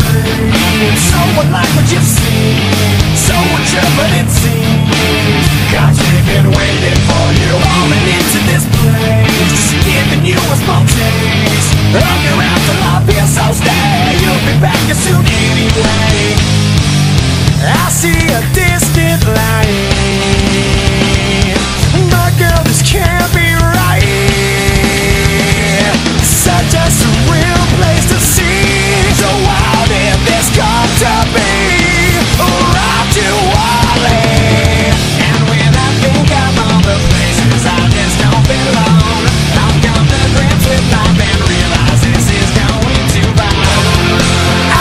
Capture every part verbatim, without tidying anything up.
place. So unlike what you've seen, so mature but it seems, cause we've been waiting for you. Falling into this place, just giving you a small taste of your afterlife here, so stay. You'll be back as soon anyway. I see a distant light, but girl, this can't be right. Such a surreal place to see. So how did this come to be? Right to Wally. And when I think of all the places I just don't belong, I've come to grips with life and realize this is going too far.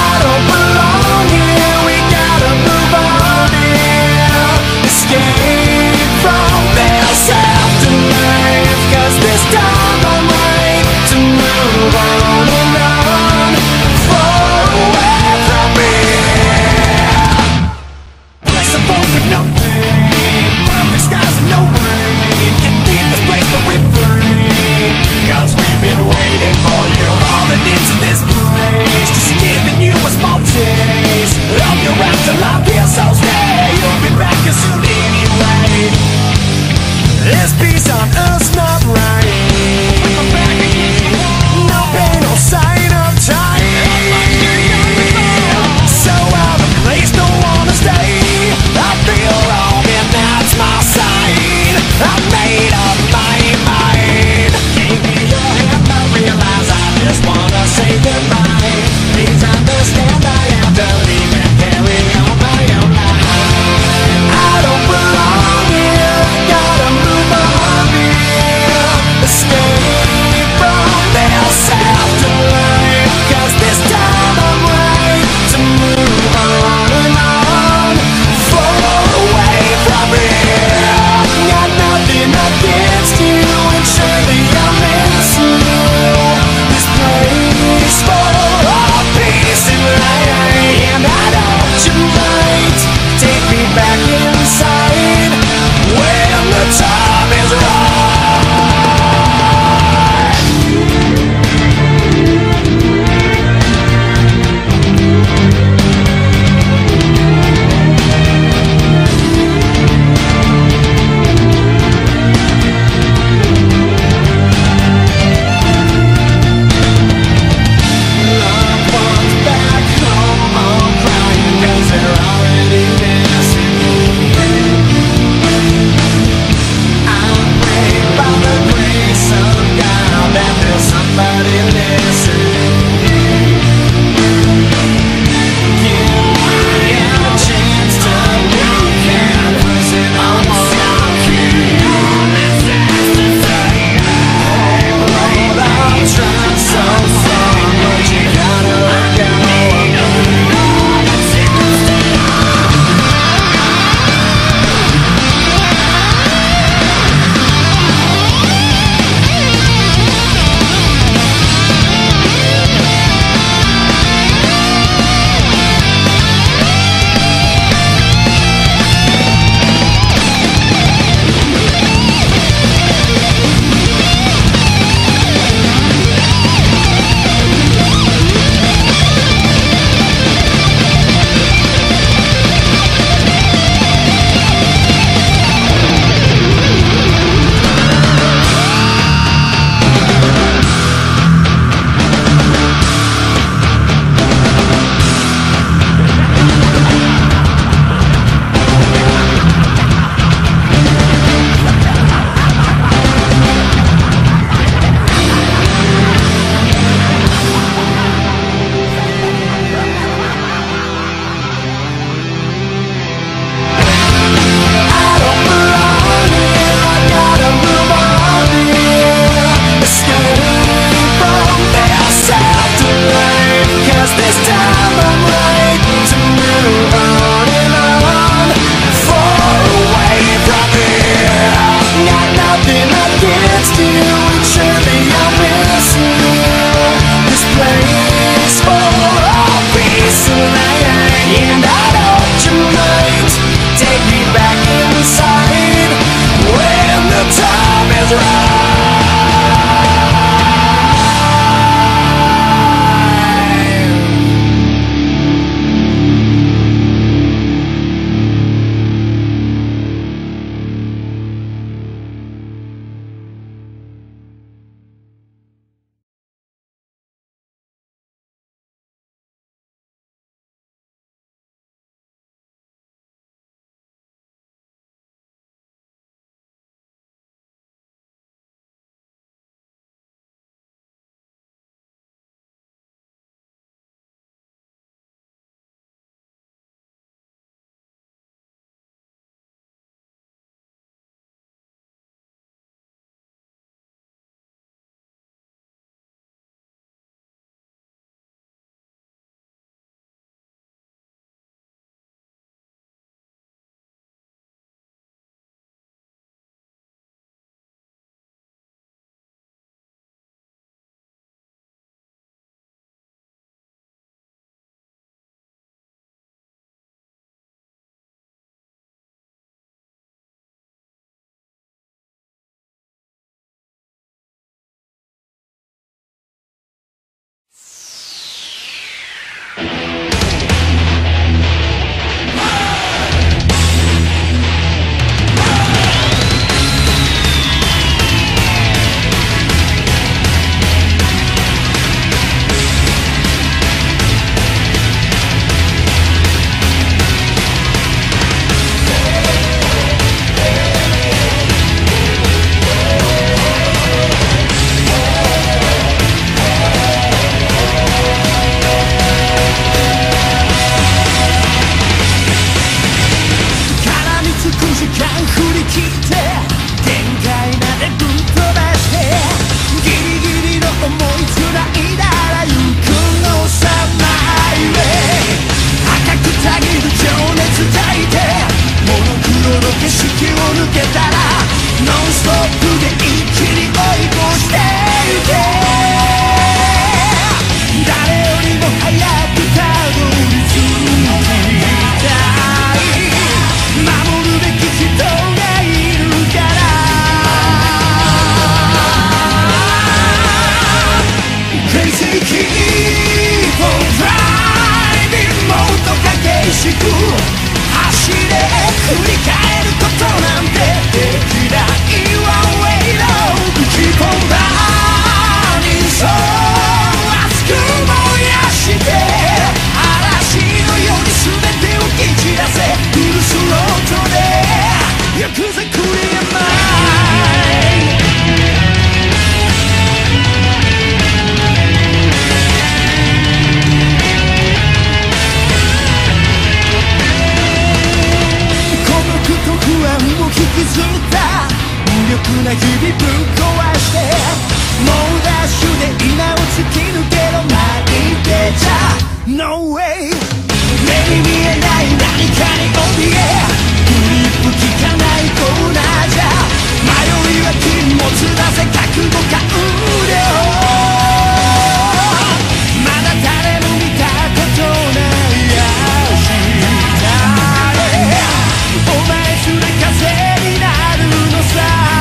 な日々ぶっ壊して、もうダッシュで今を突き抜けろ泣いてちゃ No way 目に見えない何かに怯え、グリップ効かないコーナーじゃ迷いは禁物だぜ、覚悟か腕をまだ誰も見たことない足だれ、お前すれ風になるのさ。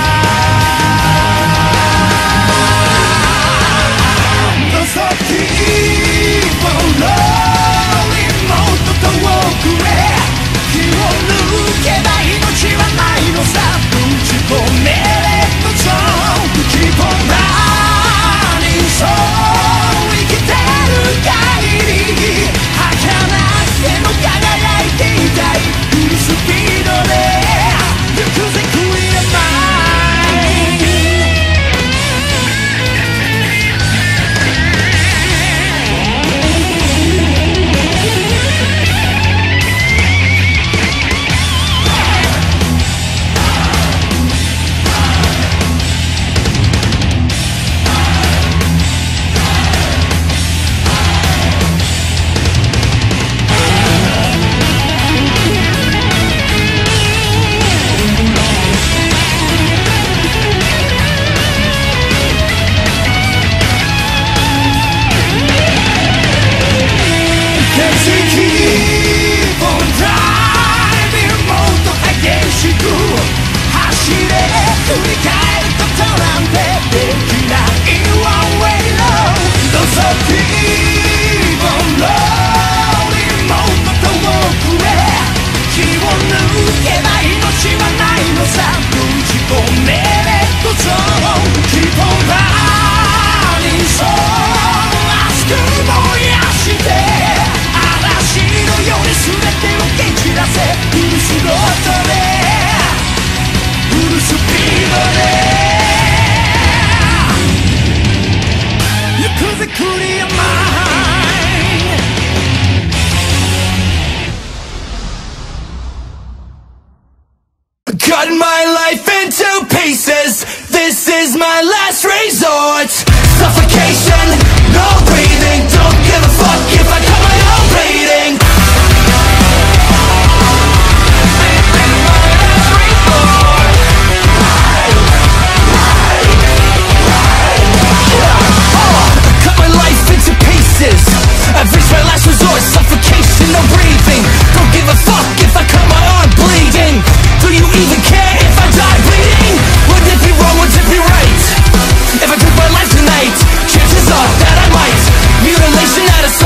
覗きもろリモート遠くへ気を抜けば命はないのさ、打ち込めレッドゾーン吹き飛ばにそう生きてる限り儚くても輝いていたい、フルスピードで行くぜクリアマイン。振り返ることなんてできない One way road 覗きもろリモート遠くへ気を抜けば命はないのさ、封じ込めレッドゾーン吹き飛ばにそう熱く燃やして嵐のように全てを蹴散らせ、フルスロットでフルスピードで行くぜクリアマイン。 Cut my life into pieces. This is my last resort. Suffocation, no breathing. Don't give a fuck if I cut my own rating. I've reached my last resort, suffocation, no breathing. Don't give a fuck if I cut my arm bleeding. Do you even care if I die bleeding? Would it be wrong, would it be right? If I took my life tonight, chances are that I might. Mutilation at a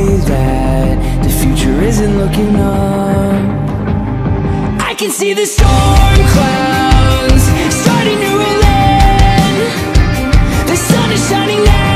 say that the future isn't looking up. I can see the storm clouds starting to roll in. The sun is shining now.